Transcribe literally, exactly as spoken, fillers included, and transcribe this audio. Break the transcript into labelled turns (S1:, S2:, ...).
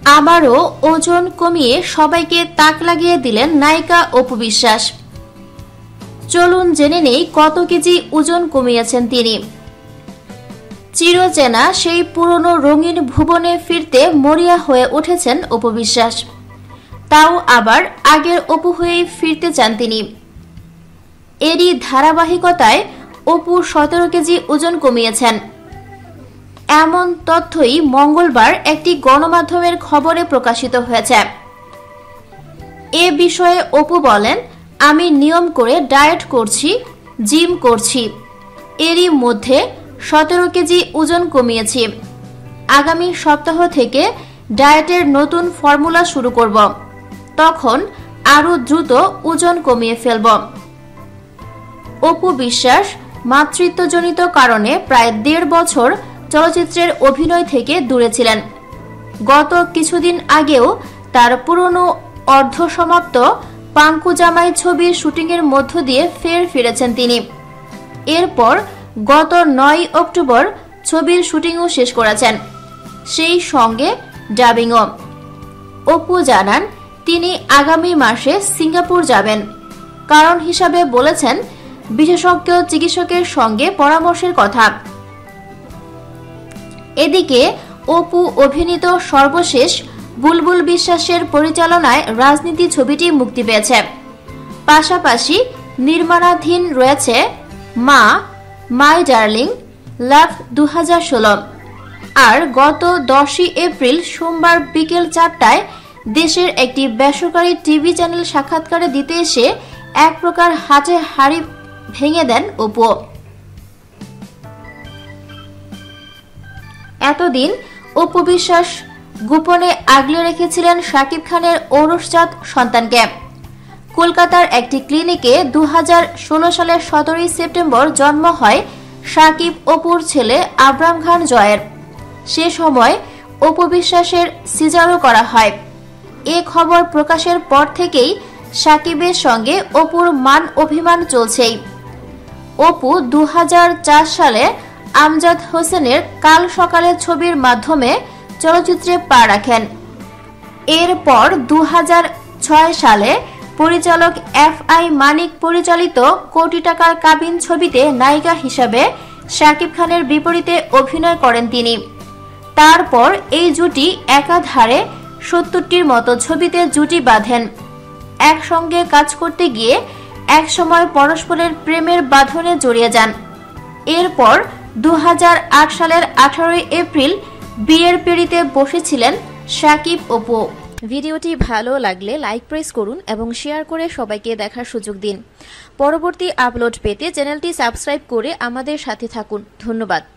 S1: আবারও ওজন কমিয়ে সবাইকে তাক লাগিয়ে দিলেন নায়িকা অপু বিশ্বাস। চলুন জেনে নেই কত কেজি ওজন কমিয়েছেন তিনি। চিরচেনা সেই পুরনো রঙিন ভুবনে ফিরতে মরিয়া হয়ে উঠেছেন অপু বিশ্বাস। তাও আবার আগের অপু হয়েই ফিরতে চান তিনি। এরই ধারাবাহিকতায় অপু সতেরো কেজি ওজন কমিয়েছেন। এমন তথ্যই মঙ্গলবার একটি গণমাধ্যমের খবরে প্রকাশিত হয়েছে। এ বিষয়ে অপু বলেন, আমি নিয়ম করে ডায়েট করছি, জিম করছি, এরই মধ্যে সতেরো কেজি ওজন কমিয়েছি। আগামী সপ্তাহ থেকে ডায়েটের নতুন ফর্মুলা শুরু করব, তখন আরো দ্রুত ওজন কমিয়ে ফেলব। অপু বিশ্বাস মাতৃত্বজনিত কারণে প্রায় দেড় বছর চলচ্চিত্রের অভিনয় থেকে দূরে ছিলেন। গত কিছুদিন আগেও তার পুরনো অর্ধসমাপ্ত পাঙ্কু জামাই ছবির শুটিংয়ের মধ্য দিয়ে ফের ফিরেছেন তিনি। এরপর গত নয় অক্টোবর ছবির শুটিংও শেষ করেছেন, সেই সঙ্গে ডাবিংও। অপু জানান তিনি আগামী মাসে সিঙ্গাপুর যাবেন। কারণ হিসাবে বলেছেন বিশেষজ্ঞ চিকিৎসকের সঙ্গে পরামর্শের কথা। এদিকে অপু অভিনীত সর্বশেষ বুলবুল বিশ্বাসের পরিচালনায় রাজনীতি ছবিটি মুক্তি পেয়েছে। পাশাপাশি নির্মাণাধীন রয়েছে মা, মাই ডার্লিং, লাভ দু হাজার ষোলো। আর গত দশই এপ্রিল সোমবার বিকেল চারটায় দেশের একটি বেসরকারি টিভি চ্যানেল সাক্ষাৎকারে দিতে এসে এক প্রকার হাতে হাড়ি ভেঙে দেন অপু। এতদিন অপু বিশ্বাস গোপনে আগলে রেখেছিলেন শাকিব খানের ঔরসজাত সন্তানকে। কলকাতার একটি ক্লিনিকে দু হাজার ষোলো সালের সতেরোই সেপ্টেম্বর জন্ম হয় শাকিব অপুর ছেলে আবরাম খান জয়ের। সে সময় অপু বিশ্বাসের সিজারও করা হয়। এ খবর প্রকাশের পর থেকেই শাকিবের সঙ্গে অপুর মান অভিমান চলছেই। অপু দু হাজার চার সালে আমজাদ হোসেনের কাল সকালে ছবির মাধ্যমে চলচ্চিত্রে পা রাখেন। এরপর দু হাজার ছয় সালে পরিচালক এফ আই মানিক পরিচালিত কোটি টাকার কাবিন ছবিতে নায়িকা হিসাবে শাকিব খানের বিপরীতে অভিনয় করেন তিনি। তারপর এই জুটি একাধারে সত্তরটির মতো ছবিতে জুটি বাঁধেন। একসঙ্গে কাজ করতে গিয়ে একসময় পরস্পরের প্রেমের বাঁধনে জড়িয়ে যান। এরপর দু হাজার আট সালের আঠারোই এপ্রিল বিয়ের পিঁড়িতে বসেছিলেন শাকিব অপু। ভিডিওটি ভালো লাগলে লাইক প্রেস করুন এবং শেয়ার করে সবাইকে দেখার সুযোগ দিন। পরবর্তী আপলোড পেতে চ্যানেলটি সাবস্ক্রাইব করে আমাদের সাথে থাকুন। ধন্যবাদ।